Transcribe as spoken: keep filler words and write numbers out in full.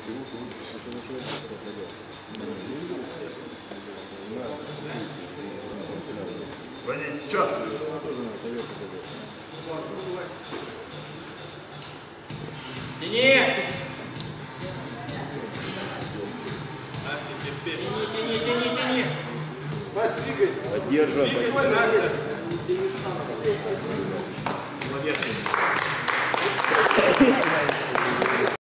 Звонить, час. Тяни! Тяни, тяни, тяни, тяни! Поддерживай. Молодец.